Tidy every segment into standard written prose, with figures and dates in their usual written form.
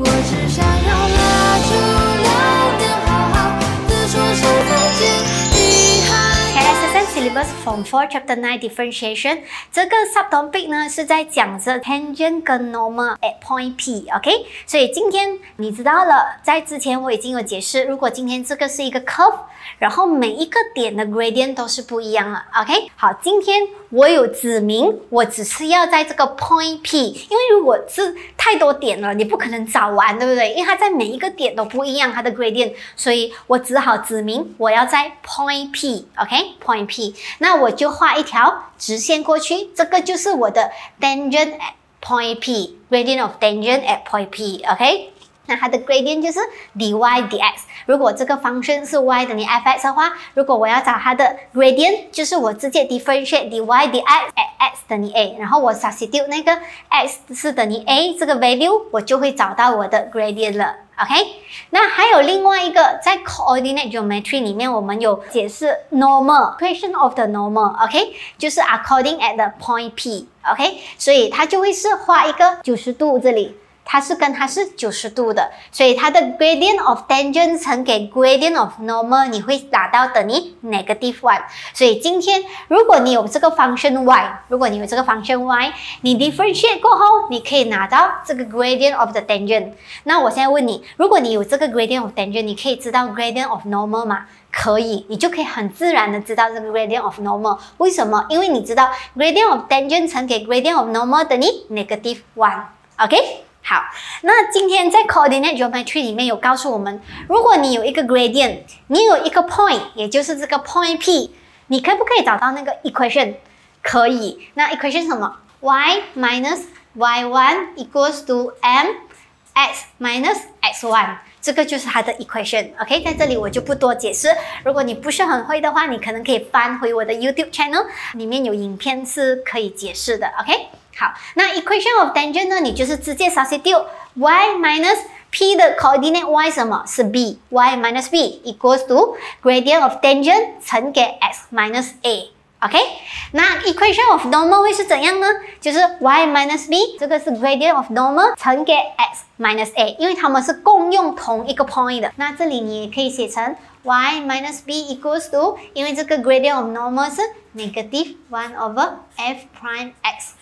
我只想要拉住聊天，好好的说声再见。遗憾。 KSSN Syllabus Form 4 Chapter 9 Differentiation 这个 subtopic 呢是在讲着 tangent 跟 normal at point P，OK？ 所以今天你知道了，在之前我已经有解释，如果今天这个是一个 curve， 然后每一个点的 gradient 都是不一样的 ，OK？ 好，今天我有指明，我只是要在这个 point P， 因为如果是太多点了，你不可能找完，对不对？因为它在每一个点都不一样，它的 gradient， 所以我只好指明我要在 point P，OK？Point P， 那我就画一条直线过去，这个就是我的 tangent at point P，gradient of tangent at point P，OK？那它的 gradient 就是 dy dx。如果这个 function 是 y 等于 fx 的话，如果我要找它的 gradient， 就是我直接 differentiate dy dx at x 等于 a， 然后我 substitute 那个 x 是等于 a 这个 value， 我就会找到我的 gradient 了。OK， 那还有另外一个，在 coordinate geometry 里面，我们有解释 normal equation of the normal，OK， 就是 according at the point P，OK， 所以它就会是画一个90度这里。它是90度的，所以它的 gradient of tangent 乘给 gradient of normal， 你会拿到等于 -1。所以今天如果你有这个 function y， 你 differentiate 过后，你可以拿到这个 gradient of the tangent。那我现在问你，如果你有这个 gradient of tangent， 你可以知道 gradient of normal 吗？可以，你就可以很自然的知道这个 gradient of normal。为什么？因为你知道 gradient of tangent 乘给 gradient of normal 等于 -1。OK？好，那今天在 coordinate geometry 里面有告诉我们，如果你有一个 gradient， 你有一个 point， 也就是这个 point P， 你可不可以找到那个 equation？ 可以。那 equation 是什么 ？y minus y1 equals to mx minus x1， 这个就是它的 equation。OK， 在这里我就不多解释。如果你不是很会的话，你可能可以翻回我的 YouTube channel， 里面有影片是可以解释的。OK。好，那 equation of tangent 呢？你就是直接 substitute y minus p 的 coordinate y 什么？是 b， y minus b equals to gradient of tangent 乘给 x minus a。OK， 那 equation of normal 会是怎样呢？就是 y minus b， 这个是 gradient of normal 乘给 x minus a， 因为它们是共用同一个 point 的。那这里你也可以写成 y minus b equals to， 因为这个 gradient of normal 是 -1 over f prime x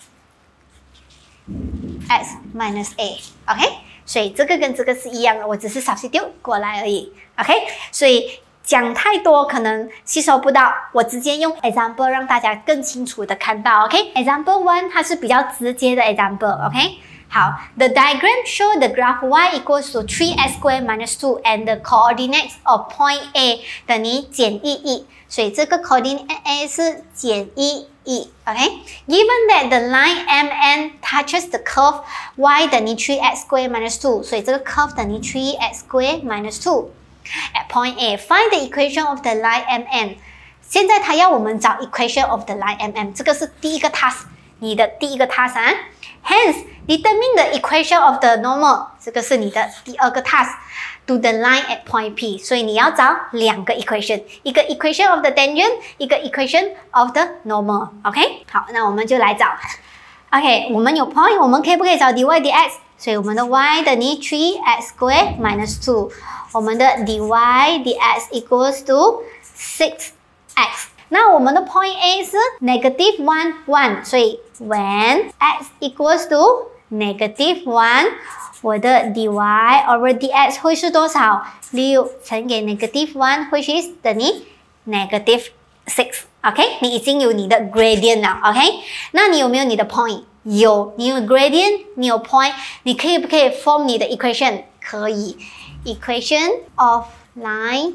minus a，OK， 所以这个跟这个是一样的，我只是 substitute 过来而已 ，OK， 所以讲太多可能吸收不到，我直接用 example 让大家更清楚的看到 ，OK，example 1它是比较直接的 example，OK， 好 ，the diagram show the graph y equals to 3x squared minus 2 and the coordinates of point A 等于-1,1，所以这个 coordinate A 是-1,1。OK，given that the line MN touches the curve y 等于 3x squared minus 2，所以这个 curve 等于 3x squared minus 2。At point A, find the equation of the line MN。现在他要我们找 equation of the line MM， 这个是第一个 task， 你的第一个 task 啊。Hence, determine the equation of the normal， 这个是你的第二个 task。To the line at point P， 所以你要找两个 equation， 一个 equation of the tangent， 一个 equation of the normal。OK， 好，那我们就来找。OK， 我们有 point， 我们可不可以找 dy dx？ 所以我们的 y 等于 3x squared minus 2， 我们的 dy dx equals to 6x。那我们的 point A 是 -1, 1， 所以 when x equals to -1， 我的 dy over dx 会是多少？6乘给 -1， 会是等于 -6。OK， 你已经有你的 gradient 了。OK， 那你有没有你的 point？ 有，你有 gradient， 你有 point， 你可不可以 form 你的 equation？ 可以 ，equation of line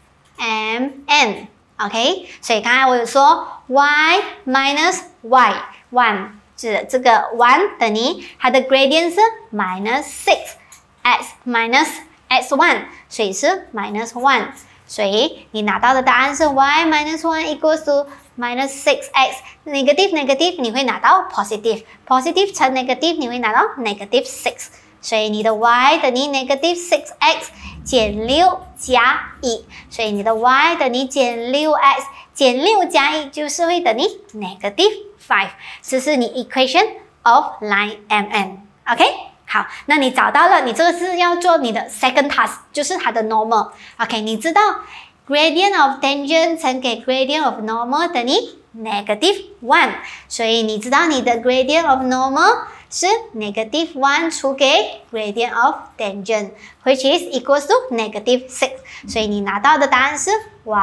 MN。OK， 所以刚才我有说 y minus y1， 是这个1等于它的 gradient 是 -6x minus x1， 所以是 -1， 所以你拿到的答案是 y minus 1 equals to -6x， negative 你会拿到 positive 乘 negative 你会拿到 -6， 所以你的 y 等于 -6x 减6加1，所以你的 y 等于减 6x 减6加1就是会等于 -5， 这是你 equation of line MN。OK， 好，那你找到了，你这个是要做你的 second task， 就是它的 normal。OK， 你知道 gradient of tangent 乘给 gradient of normal 等于 -1， 所以你知道你的 gradient of normal 是 -1 除给 gradient of tangent which is equals to -6， 所以你拿到的答案是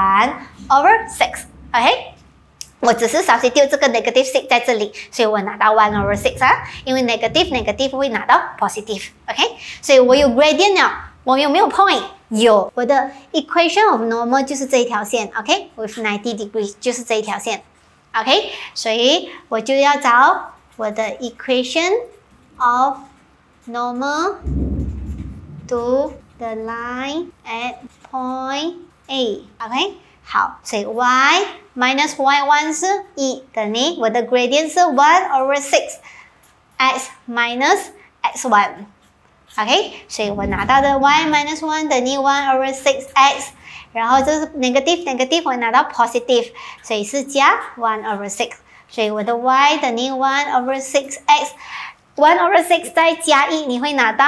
1/6。OK， 我只是 substitute 这个 -6 在这里，所以我拿到 1/6 啊，因为 negative 会拿到 positive。OK， 所以我有 gradient 了，我有没有 point？ 有，我的 equation of normal 就是这一条线 ，OK，with 90 degree 就是这一条线 ，OK， 所以我就要找我的 equation of normal to the line at point A，OK， 好，所以 y minus y1 是1等于我的 gradient 是 1/6 x minus x1。OK， 所以我拿到的 y minus 1等于 1/6 x， 然后这是 negative， 我拿到 positive， 所以是加 1/6， 所以我的 y 等于 1/6 x， 1/6 再加1，你会拿到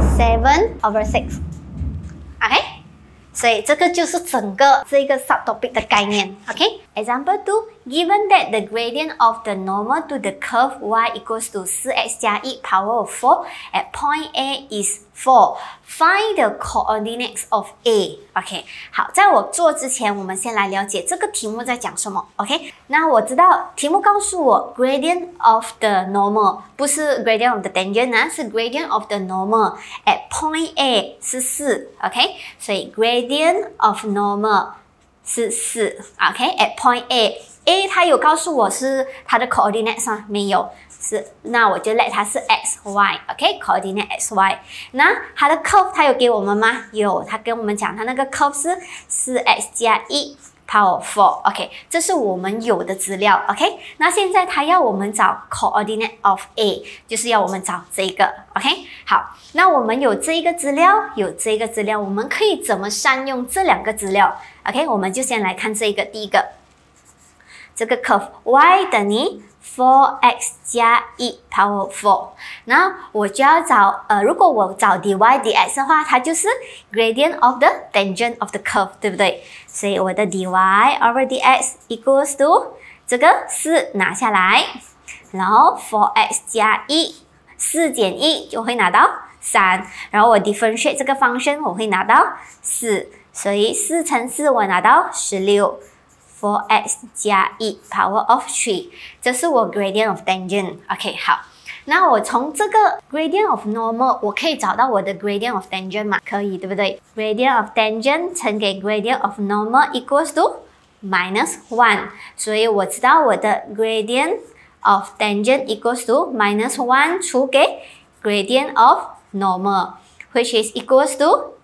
7/6。OK， 所以这个就是整个这个 subtopic 的概念。OK，Example 2. Given that the gradient of the normal to the curve y equals to 4x 加1 power of 4 at point A is 4. Find the coordinates of A. OK， 好，在我做之前，我们先来了解这个题目在讲什么。OK， 那我知道题目告诉我 gradient of the normal 不是 gradient of the tangent 啊，是 gradient of the normal at point A 是4。OK， 所以 gradient of normal 是4。OK，at point A 它有告诉我是它的 coordinates 吗？没有，是，那我就 let 它是 xy。OK，coordinate xy。那它的 curve 它有给我们吗？有，它跟我们讲它那个 curve 是 4x 加1 power 4。OK， 这是我们有的资料。OK， 那现在它要我们找 coordinate of A， 就是要我们找这个。OK， 好，那我们有这一个资料，有这个资料，我们可以怎么善用这两个资料 ？OK， 我们就先来看这个第一个。这个 curve y 等于 4x 加1 power 4， 然后我就要找如果我找 dy dx 的话，它就是 gradient of the tangent of the curve， 对不对？所以我的 dy over dx equals to 这个4拿下来，然后 4x 加1 4减1就会拿到3，然后我 differentiate 这个function 我会拿到4，所以4乘4我拿到16。4x 加1 power of 3， 这是我 gradient of tangent。OK， 好，那我从这个 gradient of normal， 我可以找到我的 gradient of tangent 吗？可以，对不对？ gradient of tangent 乘给 gradient of normal equals to -1， 所以我知道我的 gradient of tangent equals to -1 除给 gradient of normal，which is equals to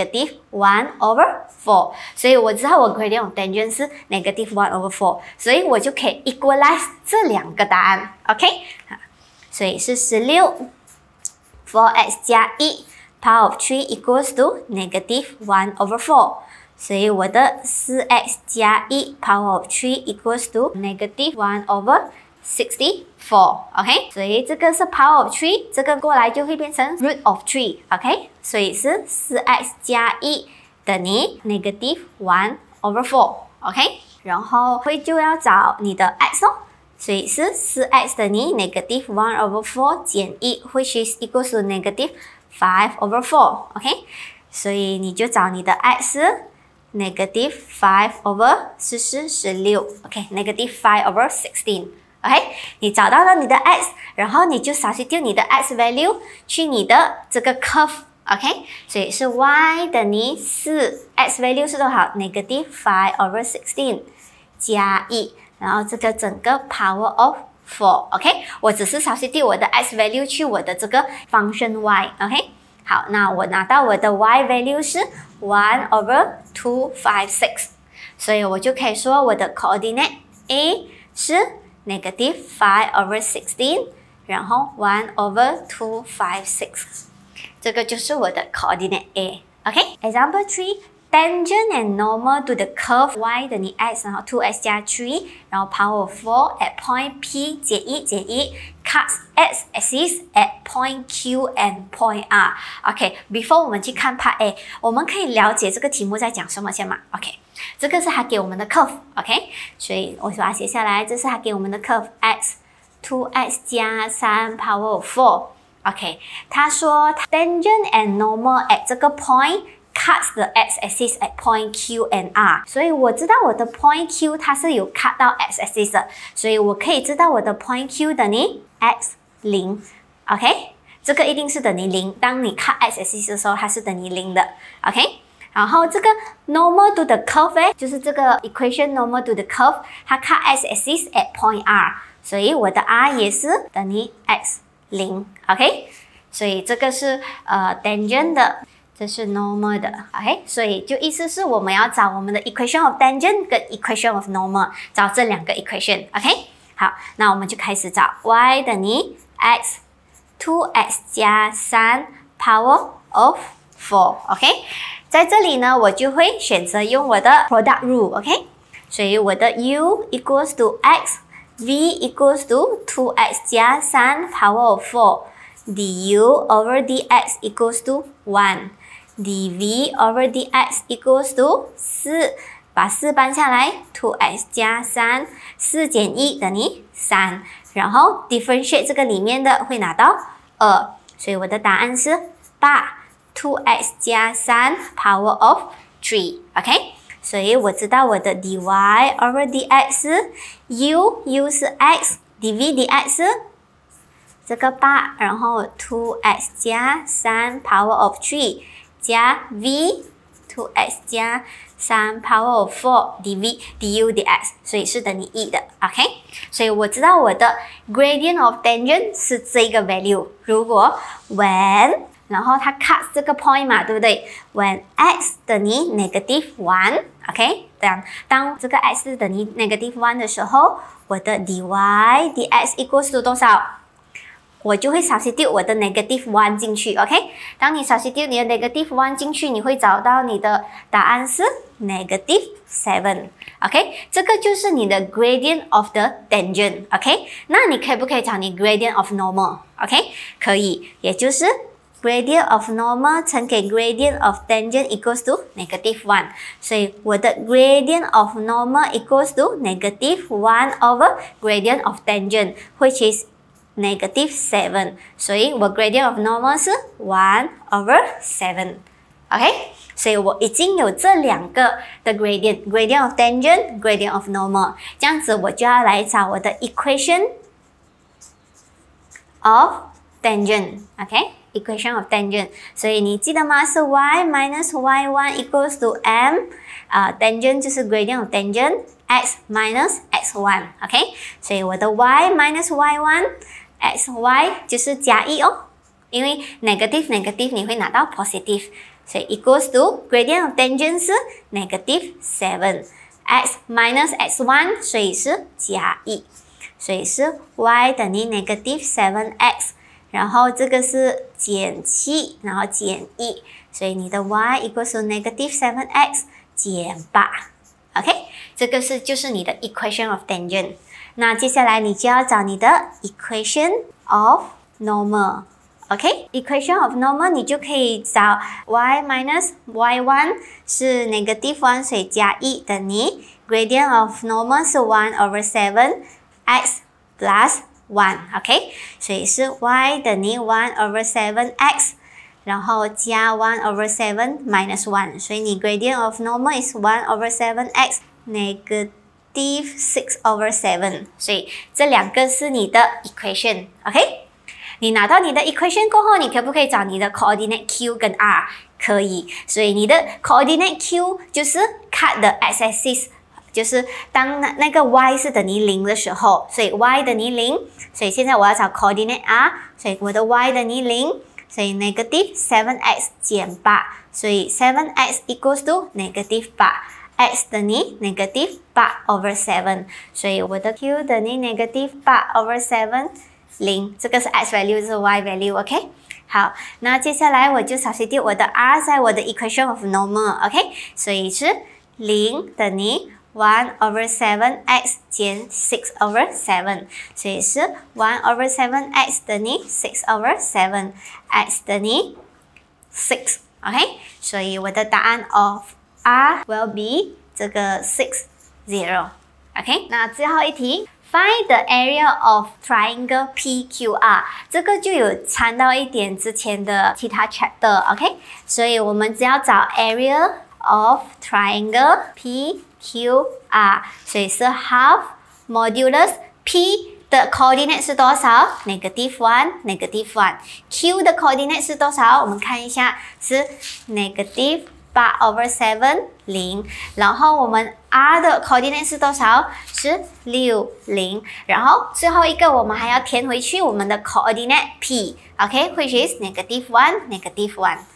-1/4， 所以我知道我 gradient of tangent 是 -1/4， 所以我就可以 equalize 这两个答案 ，OK， 所以是16 4x 加1 power of 3 equals to -1/4， 所以我的 4x 加1 power of 3 equals to -1/64。OK， 所以这个是 power of 3， 这个过来就会变成 root of 3。OK， 所以是 4x 加1等于 -1/4。OK， 然后会就要找你的 x 哦，所以是 4x 等于 -1/4 减1 ，which is equals to -5/4。OK， 所以你就找你的 x 是 -5/16。OK，-5/16。你找到了你的 x， 然后你就substitute你的 x value 去你的这个 curve。OK， 所以是 y 等于4 ，x value 是多少 ？-5/16 加1，然后这个整个 power of 4。OK， 我只是substitute我的 x value 去我的这个 function y。OK， 好，那我拿到我的 y value 是 1/256， 所以我就可以说我的 coordinate A 是-5/16， 然后 1/256， 这个就是我的 coordinate A。OK，Example 3， tangent and normal to the curve y 等于 x， 然后 2x 加3，然后 power 4 at point P 减1 cuts x axis at point Q and point R。OK，before 我们去看 Part A， 我们可以了解这个题目在讲什么先嘛 ？OK， 这个是他给我们的 curve，OK， 所以我把它写下来，这是他给我们的 curve x 2x 加3 power 4。OK， 他说 tangent and normal at 这个 point cuts the x-axis at point Q and R， 所以我知道我的 point Q 它是有 cut 到 x-axis 的，所以我可以知道我的 point Q 等于 x0。OK， 这个一定是等于0。当你 cut x-axis 的时候，它是等于0的。OK， 然后这个 normal to the curve 就是这个 equation normal to the curve， 它 cut x-axis at point R， 所以我的 R 也是等于 x0。OK， 所以这个是tangent 的。这是 normal 的 ，OK， 所以就意思是我们要找我们的 equation of tangent 跟 equation of normal， 找这两个 equation，OK， 好，那我们就开始找 y 等于 x 2x 加3 power of 4，OK， 在这里呢，我就会选择用我的 product rule，OK， 所以我的 u equals to x，v equals to 2x 加3 power of 4，du over dx equals to 1。dv over dx equals to 4， 把4搬下来 2x 加3， 4减1等于3，然后 differentiate 这个里面的会拿到2，所以我的答案是8 2x 加3 power of 3，OK， 所以我知道我的 dy over dx 是 u 是 x，dv dx 是这个8，然后 2x 加3 power of 3。加 v 2x 加3 power of 4 dv du dx， 所以是等于1的 ，OK， 所以我知道我的 gradient of tangent 是这个 value。如果 when 然后它 cut 这个 point 嘛，对不对 ？when x 等于 negative 1，OK， 当这个 x 等于 negative 1的时候，我的 dy dx equals to 多少？我就会 substitute 我的 negative 1进去 ，OK？ 当你 substitute 你的 negative 1进去，你会找到你的答案是 negative 7，OK？ 这个就是你的 gradient of the tangent，OK？ 那你可不可以找你 gradient of normal，OK？ 可以，也就是 gradient of normal 乘给 gradient of tangent equals to negative 1， 所以我的 gradient of normal equals to negative 1 over gradient of tangent，which is negative 7， 所以我 gradient of normal 是1 over 7，OK？ 所以我已经有这两个的 gradient of tangent，gradient of normal， 这样子我就要来找我的 equation of tangent，OK？equation of tangent， 所以你记得吗？是 y minus y1 equals to m，tangent 就是 gradient of tangent x minus x1，OK？ 所以我的 y minus y1。xy 就是加1哦，因为 negative 你会拿到 positive， 所以 equals to gradient of tangent 是 negative 7， x minus x1 所以是加1，所以是 y 等于 negative 7x， 然后这个是减7，然后减1，所以你的 y equals to negative 7x 减8，OK？ 这个就是你的 equation of tangent。那接下来你就要找你的 equation of normal，OK？equation of normal 你就可以找 y minus y1 是 negative 1， 所以加1等于 gradient of normal 是1 over 7 x plus 1，OK？ 所以是 y 等于1 over 7x， 然后加1 over 7 minus 1， 所以你 gradient of normal is 1 over 7x negative 6 over 7， 所以这两个是你的 equation，OK？ 你拿到你的 equation 过后，你可不可以找你的 coordinate Q 跟 R？ 可以，所以你的 coordinate Q 就是 cut the x-axis， 就是当那个 y 是等于0的时候，所以 y 等于0，所以现在我要找 coordinate R， 所以我的 y 等于0，所以 negative 7x 减8，所以 7x equals to negative 8。x 等于 negative 8 over 7， 所以我的 q 等于 negative 8 over 7， 0，这个是 x value， 这是 y value，OK？ 好，那接下来我就 substitute 我的 r 在我的 equation of normal，OK？、所以是0等于1 over 7x 减6 over 7，所以是1 over 7x 等于6 over 7，x 等于6，OK？、所以我的答案 of r will be 这个6 0，OK？、那最后一题。Find the area of triangle PQR， 这个就有掺到一点之前的其他 chapter，OK？、所以我们只要找 area of triangle PQR， 所以是 half modulus P 的 coordinate 是多少 ？negative 1，Q 的 coordinate 是多少？我们看一下是 negative 8 over 7 0，然后我们 r 的 coordinate 是多少？是6 0，然后最后一个我们还要填回去我们的 coordinate p，OK，which is negative 1，negative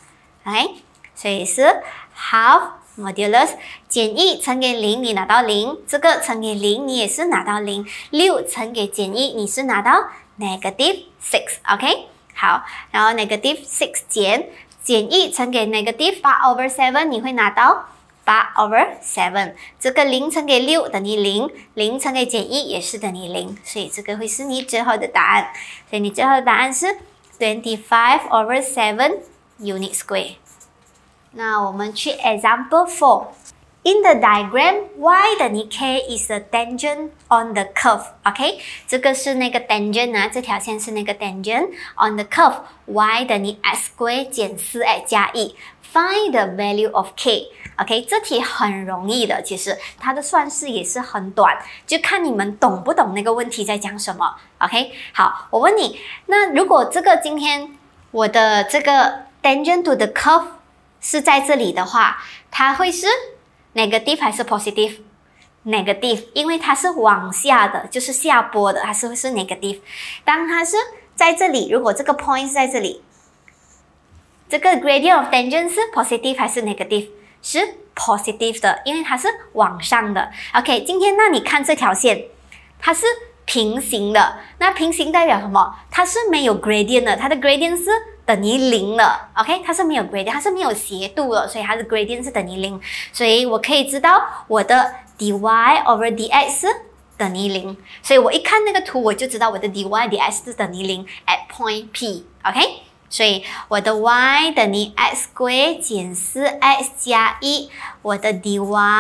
1，OK， 所以是 half modulus 减1乘给0，你拿到0，这个乘给0你也是拿到0，6乘给减1你是拿到 negative 6，OK， 好，然后 negative 6减1乘给 negative 8 over 7， 你会拿到8 over 7， 这个0乘给6等于0，0乘给减1也是等于0，所以这个会是你最后的答案。所以你最后的答案是25 over 7 unit square。那我们去 example 4。In the diagram, y 等于 k is the tangent on the curve，OK？、这个是那个 tangent 啊，这条线是那个 tangent on the curve。y 等于 x square 减 4x 加1。Find the value of k。OK， 这题很容易的，其实它的算式也是很短，就看你们懂不懂那个问题在讲什么。OK， 好，我问你，那如果这个今天我的这个 tangent to the curve 是在这里的话，它会是negative 还是 positive？ negative， 因为它是往下的，就是下坡的，它是会是 negative。当它是在这里，如果这个 point 是在这里，这个 gradient of tangent 是 positive 还是 negative？ 是 positive 的，因为它是往上的。OK， 今天那你看这条线，它是平行的。那平行代表什么？它是没有 gradient 的，它的 gradient 是等于0的 ，OK， 它是没有 gradient， 它是没有斜度的，所以它的 gradient 是等于0，所以我可以知道我的 dy over dx 是等于0，所以我一看那个图我就知道我的 dy dx 是等于0 at point P，OK， 所以我的 y 等于 x square 减 4x 加1，我的 dy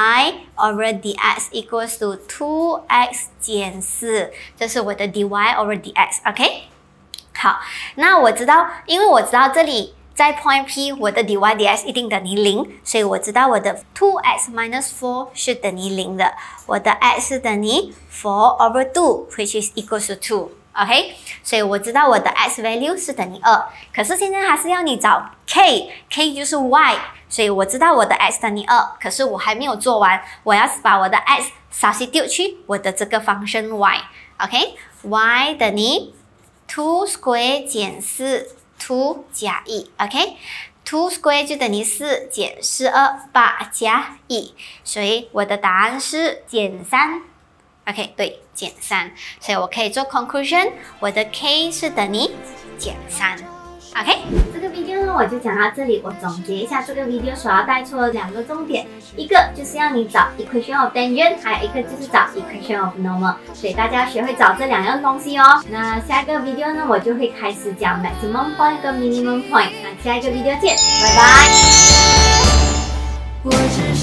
over dx equals to 2x 减4，这是我的 dy over dx，OK。好，那我知道，因为我知道这里在 point P 我的 dy dx 一定等于0，所以我知道我的 2x minus 4是等于0的，我的 x 是等于4 over 2 which is equals to 2，OK， 所以我知道我的 x value 是等于2，可是现在还是要你找 k 就是 y， 所以我知道我的 x 等于2，可是我还没有做完，我要把我的 x substitute 去我的这个function y，OK，y 等于2 square 减4 2加1 ，OK， 2 square 就等于4减42 8加1，所以我的答案是减3 ，OK， 对，减3，所以我可以做 conclusion， 我的 k 是等于减3。OK， 这个 video 呢我就讲到这里。我总结一下这个 video 所要带出的2个重点，一个就是要你找 equation of tangent， 还有一个就是找 equation of normal。所以大家要学会找这2样东西哦。那下一个 video 呢，我就会开始讲 maximum point 跟 minimum point。那下一个 video 见，拜拜。